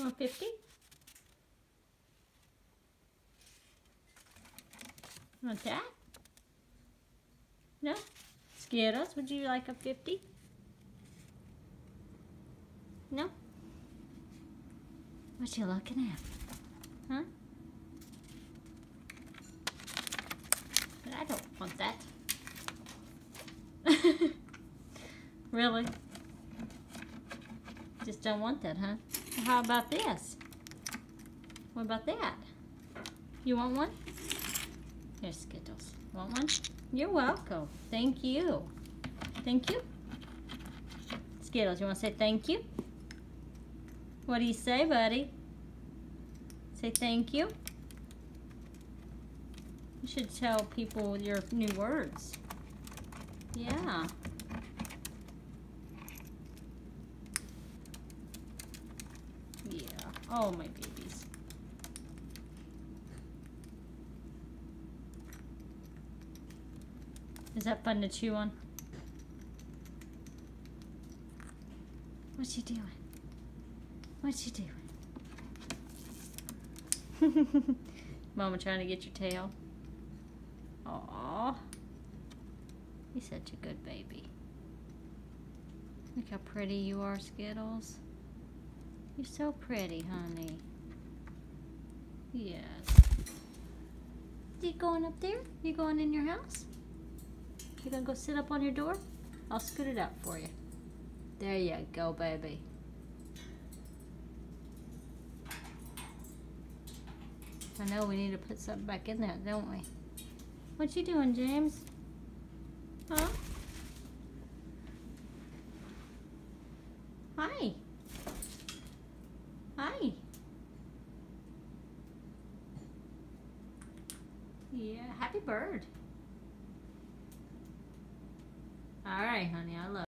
want 50? Want that? No? Skittles, would you like a 50? No? What you looking at? Huh? But I don't want that. Really? Just don't want that, huh? Well, how about this? What about that? You want one? Here's Skittles. Want one? You're welcome. Thank you. Thank you. Skittles, you want to say thank you? What do you say, buddy? Say thank you. You should tell people your new words. Yeah. Yeah. Oh, my babies. Is that fun to chew on? What you doing? What you doing? Mama trying to get your tail. Aww. You're such a good baby. Look how pretty you are, Skittles. You're so pretty, honey. Yes. You going up there? You going in your house? You gonna go sit up on your door? I'll scoot it up for you. There you go, baby. I know we need to put something back in there, don't we? What you doing, James? Huh? Hi. Hi. Yeah, happy bird. All right, honey, I love you.